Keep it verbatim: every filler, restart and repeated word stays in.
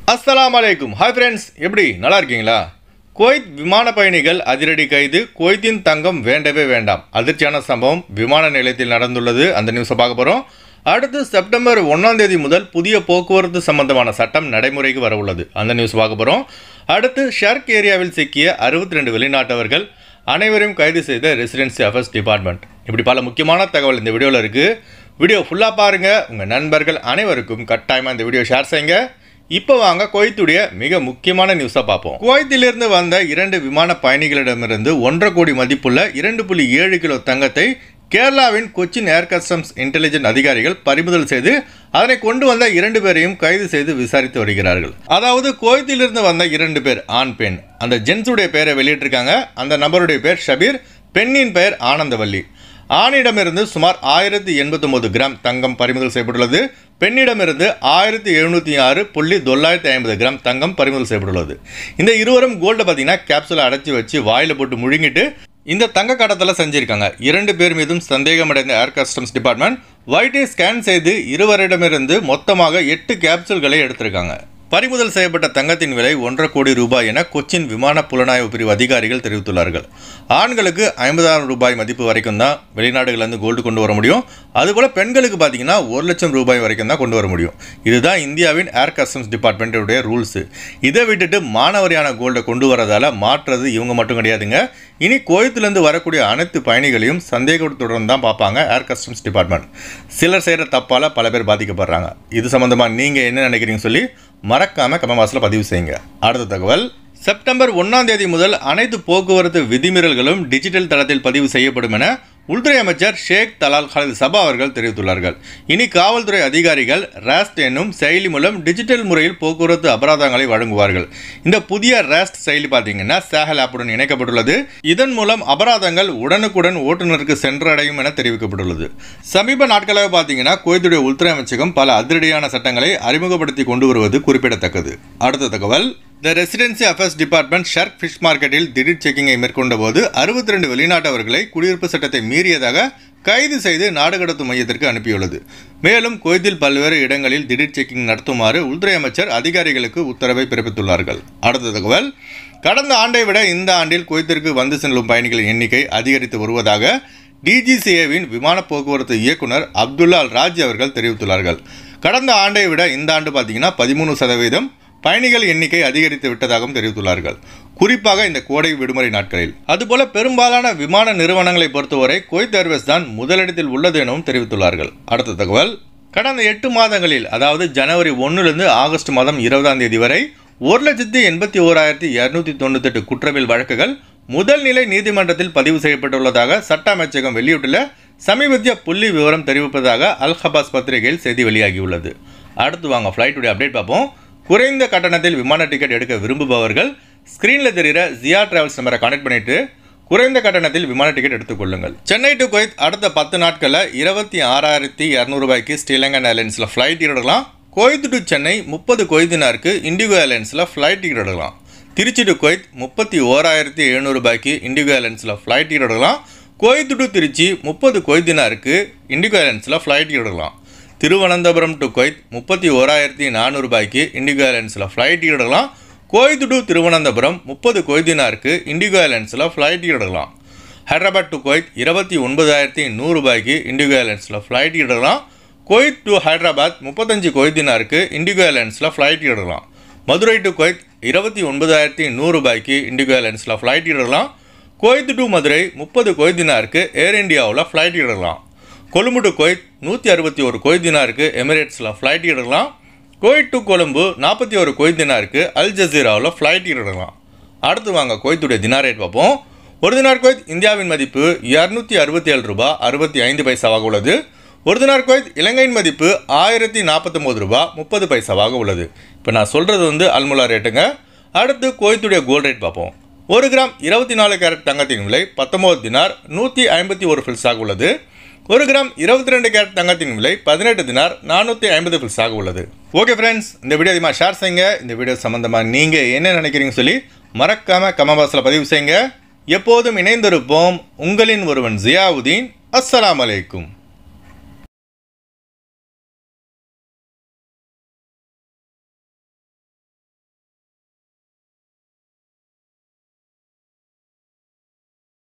அஸ்ஸலாமு அலைக்கும். Hi friends, எப்படி நல்லா இருக்கீங்களா? குவைத் விமான பயணிகள் அதிரடி கைது. குவைத்தின் தங்கம் வேண்டவே வேண்டாம். அதிர்ச்சியான சம்பவம் விமான நிலையத்தில் நடந்துள்ளது. அந்த நியூஸை பார்க்க போகிறோம். அடுத்து செப்டம்பர் ஒன்றாம் தேதி முதல் புதிய போக்குவரத்து சம்பந்தமான சட்டம் நடைமுறைக்கு வர உள்ளது. அந்த நியூஸ் பார்க்க போகிறோம். அடுத்து ஷர்க் ஏரியாவில் சிக்கிய அறுபத்தி ரெண்டு வெளிநாட்டவர்கள் அனைவரையும் கைது செய்த ரெசிடென்சி அஃபேர்ஸ் டிபார்ட்மெண்ட். இப்படி பல முக்கியமான தகவல் இந்த வீடியோவில் இருக்குது. வீடியோ ஃபுல்லாக பாருங்கள். உங்கள் நண்பர்கள் அனைவருக்கும் கட்டாயமாக இந்த வீடியோ ஷேர் செய்யுங்க. இப்போ வாங்க குவைத்துடைய மிக முக்கியமான நியூஸை பார்ப்போம். குவைத்திலிருந்து வந்த இரண்டு விமான பயணிகளிடமிருந்து ஒன்றரை கோடி மதிப்புள்ள இரண்டு புள்ளி ஏழு கிலோ தங்கத்தை கேரளாவின் கொச்சின் ஏர் கஸ்டம்ஸ் இன்டெலிஜென்ட் அதிகாரிகள் பறிமுதல் செய்து அதனை கொண்டு வந்த இரண்டு பேரையும் கைது செய்து விசாரித்து வருகிறார்கள். அதாவது குவைத்திலிருந்து வந்த இரண்டு பேர் ஆண் பெண். அந்த ஜென்ஸுடைய பெயரை வெளியிட்டிருக்காங்க. அந்த நபருடைய பேர் ஷபீர், பெண்ணின் பெயர் ஆனந்தவல்லி. ஆணிடமிருந்து சுமார் ஆயிரத்தி எண்பத்தி ஒன்பது கிராம் தங்கம் பறிமுதல் செய்யப்பட்டுள்ளது. பெண்ணிடமிருந்து ஆயிரத்தி எழுநூற்றி ஆறு புள்ளி தொள்ளாயிரத்தி ஐம்பது கிராம் தங்கம் பறிமுதல் செய்யப்பட்டுள்ளது. இந்த இருவரும் கோல்டை பார்த்தீங்கன்னா கேப்சூலை அடைச்சி வச்சு வாயில் போட்டு முழுங்கிட்டு இந்த தங்க கடத்தலை செஞ்சுருக்காங்க. இரண்டு பேர் மீதும் சந்தேகமடைந்த ஏர் கஸ்டம்ஸ் டிபார்ட்மெண்ட் வைட்டை ஸ்கேன் செய்து இருவரிடமிருந்து மொத்தமாக எட்டு கேப்சூல்களை எடுத்திருக்காங்க. பறிமுதல் செய்யப்பட்ட தங்கத்தின் விலை ஒன்றரை கோடி ரூபாய் என கொச்சின் விமான புலனாய்வு பிரிவு அதிகாரிகள் தெரிவித்துள்ளார்கள். ஆண்களுக்கு ஐம்பதாயிரம் ரூபாய் மதிப்பு வரைக்கும் தான் வெளிநாடுகளிலிருந்து கோல்டு கொண்டு வர முடியும். அதுபோல் பெண்களுக்கு பார்த்தீங்கன்னா ஒரு லட்சம் ரூபாய் வரைக்கும் தான் கொண்டு வர முடியும். இதுதான் இந்தியாவின் ஏர் கஸ்டம்ஸ் டிபார்ட்மெண்ட்டுடைய ரூல்ஸு. இதை விட்டுட்டு மானவரியான கோல்டை கொண்டு வரதால் மாற்றுறது இவங்க மட்டும் கிடையாதுங்க. இனி குவைத்திலிருந்து வரக்கூடிய அனைத்து பயணிகளையும் சந்தேகத்துடன் தான் பார்ப்பாங்க ஏர் கஸ்டம்ஸ் டிபார்ட்மெண்ட். சிலர் செய்கிற தப்பால் பல பேர் பாதிக்கப்படுறாங்க. இது சம்மந்தமாக நீங்கள் என்ன நினைக்கிறீங்கன்னு சொல்லி மறக்காமல் கமெண்ட் பாக்ஸில் பதிவு செய்யுங்க. அடுத்த தகவல், செப்டம்பர் ஒன்றாம் தேதி முதல் அனைத்து போக்குவரத்து விதிமீறல்களும் டிஜிட்டல் தளத்தில் பதிவு செய்யப்படும் என உள்துறை அமைச்சர் ஷேக் தலால் ஹாலித் சபா அவர்கள் தெரிவித்துள்ளார்கள். இனி காவல்துறை அதிகாரிகள் ராஸ்ட் என்னும் செயலி மூலம் டிஜிட்டல் முறையில் போக்குவரத்து அபராதங்களை வழங்குவார்கள். இந்த புதிய ராஸ்ட் செயலி பார்த்தீங்கன்னா சேஹல் ஆப்புடன் இணைக்கப்பட்டுள்ளது. இதன் மூலம் அபராதங்கள் உடனுக்குடன் ஓட்டுநருக்கு சென்றடையும் என தெரிவிக்கப்பட்டுள்ளது. சமீப நாட்களாக பார்த்தீங்கன்னா குவைத்துடைய உள்துறை அமைச்சகம் பல அதிரடியான சட்டங்களை அறிமுகப்படுத்தி கொண்டு வருவது குறிப்பிடத்தக்கது. அடுத்த தகவல், the residency affairs department shark fish மார்க்கெட்டில் திடீர் செக்கிங்கை மேற்கொண்ட போது அறுபத்தி ரெண்டு வெளிநாட்டவர்களை குடியிருப்பு சட்டத்தை மீறியதாக கைது செய்து நாடு கடத்தும் மையத்திற்கு அனுப்பியுள்ளது. மேலும் குவைத்தில் பல்வேறு இடங்களில் திடீர் செக்கிங் நடத்துமாறு உள்துறை அமைச்சர் அதிகாரிகளுக்கு உத்தரவை பிறப்பித்துள்ளார்கள். அடுத்த தகவல், கடந்த ஆண்டை விட இந்த ஆண்டில் குவைத்திற்கு வந்து செல்லும் பயணிகளின் எண்ணிக்கை அதிகரித்து வருவதாக டிஜிசிஏவின் விமான போக்குவரத்து இயக்குனர் அப்துல்லா அல் ராஜ் அவர்கள் தெரிவித்துள்ளார்கள். கடந்த ஆண்டை விட இந்த ஆண்டு பார்த்தீங்கன்னா பதிமூணு சதவீதம் பயணிகள் எண்ணிக்கை அதிகரித்து விட்டதாகவும் தெரிவித்துள்ளார்கள். குறிப்பாக இந்த கோடை விடுமுறை நாட்களில். அதுபோல பெரும்பாலான விமான நிறுவனங்களை பொறுத்தவரை குவைத் ஏர்வேஸ் தான் முதலிடத்தில் உள்ளது எனவும் தெரிவித்துள்ளார்கள். அடுத்த தகவல், கடந்த எட்டு மாதங்களில் அதாவது ஜனவரி ஒன்றிலிருந்து ஆகஸ்ட் மாதம் இருபதாம் தேதி வரை ஒரு லட்சத்தி எண்பத்தி ஓராயிரத்தி இரநூத்தி தொண்ணூத்தி எட்டு குற்றவியல் வழக்குகள் முதல் நிலை நீதிமன்றத்தில் பதிவு செய்யப்பட்டுள்ளதாக சட்ட அமைச்சகம் வெளியிட்டுள்ள சமீபத்திய புள்ளி விவரம் தெரிவிப்பதாக அல் ஹபாஸ் பத்திரிகையில் செய்தி வெளியாகியுள்ளது. அடுத்து வாங்க ஃப்ளைட்டுடைய அப்டேட் பார்ப்போம். குறைந்த கட்டணத்தில் விமான டிக்கெட் எடுக்க விரும்புபவர்கள் ஸ்க்ரீனில் தெரிகிற ஜியா டிராவல்ஸ் நம்பரை கான்டெக்ட் பண்ணிட்டு குறைந்த கட்டணத்தில் விமான டிக்கெட் எடுத்துக்கொள்ளுங்கள். சென்னை டு குவைத் அடுத்த பத்து நாட்களில் இருபத்தி ஆறாயிரத்தி இரநூறு ரூபாய்க்கு ஸ்ரீலங்கன் ஏர்லைன்ஸில் ஃப்ளைட் டிக்கெட் எடுக்கலாம். குவைத் டு சென்னை முப்பது குவைத்தினாருக்கு இண்டிகோ ஏர்லைன்ஸில் ஃப்ளைட் டிக்கெட் எடுக்கலாம். திருச்சி டு குவைத் முப்பத்தி ஓராயிரத்தி எழுநூறு ரூபாய்க்கு இண்டிகோ ஏர்லைன்ஸில் ஃப்ளைட் டிக்கெட் எடுக்கலாம். குவைத் டு திருச்சி முப்பது குவைத்தினாருக்கு இண்டிகோ ஏர்லைன்ஸில் ஃப்ளைட் டிக்கெட் எடுக்கலாம். திருவனந்தபுரம் டு குவைத் முப்பத்தி ஓராயிரத்தி நானூறு ரூபாய்க்கு இண்டிகோ ஏர்லைன்ஸில் ஃப்ளைட் டிக்கெட் எடுக்கலாம். குவைத் டு திருவனந்தபுரம் முப்பது குவைத்தினாருக்கு இண்டிகோ ஏர்லைன்ஸில் ஃப்ளைட் டிக்கெட் எடுக்கலாம். ஹைதராபாத் டு குவைத் இருபத்தி ஒன்பதாயிரத்தி நூறு ரூபாய்க்கு இண்டிகோ ஏர்லைன்ஸில் ஃப்ளைட் டிக்கெட் எடுக்கலாம். குவைத் டு ஹைதராபாத் முப்பத்தஞ்சு குவைத்தினாருக்கு இண்டிகோ ஏர்லைன்ஸில் ஃப்ளைட் டிக்கெட் எடுக்கலாம். மதுரை டு குவைத் இருபத்தி ஒன்பதாயிரத்தி நூறு ரூபாய்க்கு இண்டிகோ ஏர்லைன்ஸில் ஃப்ளைட் டிக்கெட் எடுக்கலாம். குவைத் டு மதுரை முப்பது குவைத்தினாருக்கு ஏர் இந்தியாவில் ஃப்ளைட் டிக்கெட் எடுக்கலாம். கொழும்பு டு குவைத் நூற்றி அறுபத்தி ஒரு குவைத்தினாருக்கு எமிரேட்ஸில் ஃப்ளைட் டிக்கெட் எடுக்கலாம். குவைத் டு கொழும்பு நாற்பத்தி ஒரு குவைத்தினாருக்கு அல் ஜசீராவில் ஃப்ளைட் டிக்கெட் எடுக்கலாம். அடுத்து வாங்க குவைத்துடைய தினார் ரேட் பார்ப்போம். ஒரு தினார் குவைத் இந்தியாவின் மதிப்பு இரநூத்தி அறுபத்தி ஏழு ரூபாய் அறுபத்தி ஐந்து பைசாவாக உள்ளது. ஒரு தினார் குவைத் இலங்கையின் மதிப்பு ஆயிரத்தி நாற்பத்தொம்பது ரூபாய் முப்பது பைசாவாக உள்ளது. இப்போ நான் சொல்கிறது வந்து அல்முலா ரேட்டுங்க. அடுத்து குவைத்துடைய கோல்ட் ரேட் பார்ப்போம். ஒரு கிராம் இருபத்தி நாலு கேரட் தங்கத்தின் விலை பத்தொம்பது தினார் நூற்றி ஐம்பத்தி ஒரு ஃபில்ஸாக உள்ளது. ஒரு கிராம் இருபத்தி ரெண்டு கேரட் தங்கத்தின் விலை பதினெட்டு தினார் நானூற்றி ஐம்பது ஃபில்ஸாக உள்ளது. ஓகே ஃப்ரெண்ட்ஸ், இந்த வீடியோ அதிகமாக ஷேர் செய்யுங்க. இந்த வீடியோ சம்மந்தமாக நீங்கள் என்ன நினைக்கிறீங்கன்னு சொல்லி மறக்காமல் கமெண்ட் பாக்ஸில் பதிவு செய்யுங்க. எப்போதும் இணைந்திருப்போம். உங்களின் ஒருவன் ஜியாவுதீன். அஸ்ஸலாமு அலைக்கும்.